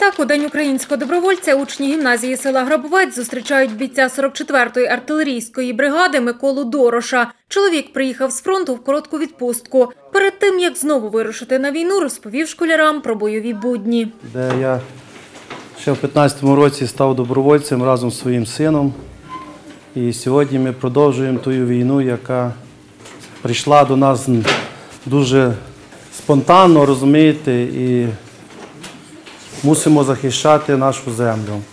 Так, у День українського добровольця учні гімназії села Грабовець зустрічають бійця 44-ї артилерійської бригади Миколу Дороша. Чоловік приїхав з фронту в коротку відпустку. Перед тим, як знову вирушити на війну, розповів школярам про бойові будні. Я ще в 15-му році став добровольцем разом з своїм сином. І сьогодні ми продовжуємо ту війну, яка прийшла до нас дуже спонтанно, розумієте, і мусимо захищати нашу землю.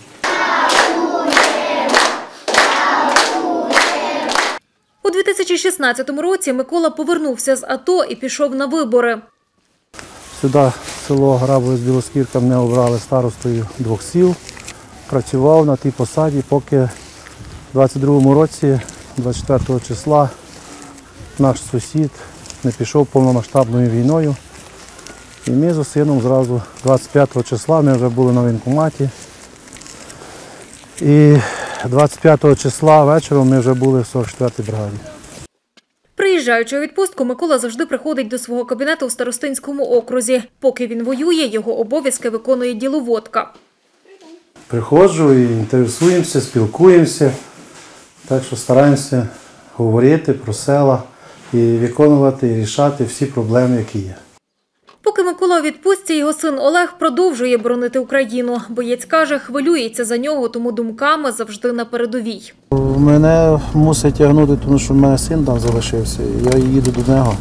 У 2016 році Микола повернувся з АТО і пішов на вибори. Сюди, село Грабовець, Білоскірка, мене обрали старостою 2 сіл. Працював на тій посаді, поки в 22-му році, 24 числа, наш сусід не пішов повномасштабною війною. І ми з сином зразу 25 числа, ми вже були на воєнкоматі. І 25 числа вечором ми вже були в 44-й бригаді. Приїжджаючи у відпустку, Микола завжди приходить до свого кабінету в Старостинському окрузі. Поки він воює, його обов'язки виконує діловодка. Приходжу і інтересуємося, спілкуємося, так що стараємося говорити про села і виконувати, і рішати всі проблеми, які є. Поки Микола у відпустці, його син Олег продовжує боронити Україну. Боєць каже, хвилюється за нього, тому думками завжди на передовій. Мене мусить тягнути, тому що в мене син там залишився. Я їду до нього.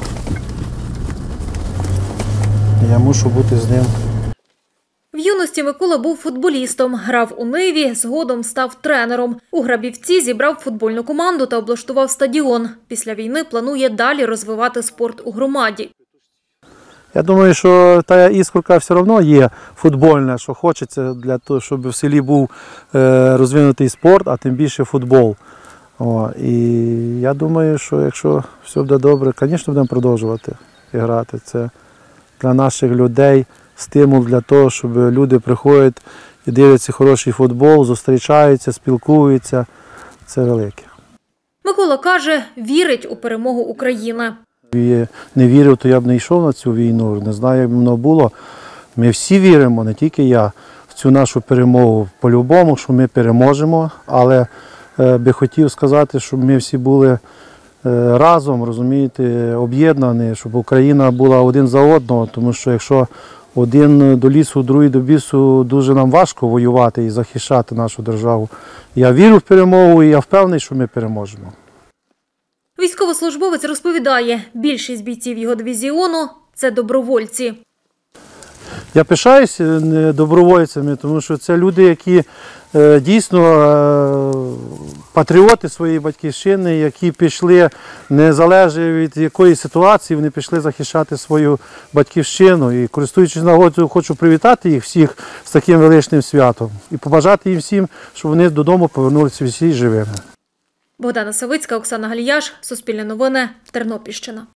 Я мушу бути з ним. В юності Микола був футболістом, грав у Ниві, згодом став тренером. У Грабівці зібрав футбольну команду та облаштував стадіон. Після війни планує далі розвивати спорт у громаді. Я думаю, що та іскорка все одно є футбольна, що хочеться для того, щоб в селі був розвинутий спорт, а тим більше футбол. І я думаю, що якщо все буде добре, звісно, будемо продовжувати грати. Це для наших людей стимул для того, щоб люди приходять і дивляться хороший футбол, зустрічаються, спілкуються. Це велике. Микола каже, вірить у перемогу України. Якби не вірив, то я б не йшов на цю війну, не знаю, як б воно було. Ми всі віримо, не тільки я, в цю нашу перемогу. По-любому, що ми переможемо, але би хотів сказати, щоб ми всі були разом, розумієте, об'єднані, щоб Україна була один за одного, тому що якщо один до лісу, другий до бісу, дуже нам важко воювати і захищати нашу державу. Я вірю в перемогу і я впевнений, що ми переможемо. Військовослужбовець розповідає, більшість бійців його дивізіону – це добровольці. Я пишаюся добровольцями, тому що це люди, які дійсно патріоти своєї батьківщини, які пішли, незалежно від якої ситуації, вони пішли захищати свою батьківщину. І користуючись нагодою, хочу привітати їх всіх з таким величним святом і побажати їм всім, щоб вони додому повернулися всі живими. Богдана Савицька, Оксана Галіяш, Суспільне новини, Тернопільщина.